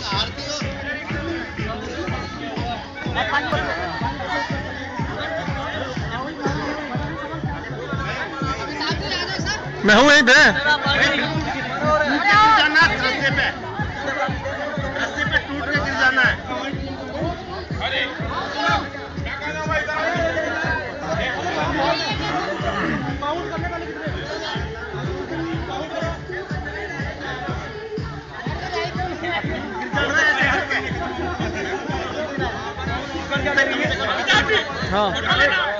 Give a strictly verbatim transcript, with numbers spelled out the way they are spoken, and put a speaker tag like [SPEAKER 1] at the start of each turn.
[SPEAKER 1] मैं हूँ यहीं पे।
[SPEAKER 2] जाना रस्ते पे रस्ते पे टूट के गिर जाना है। अरे
[SPEAKER 1] हाँ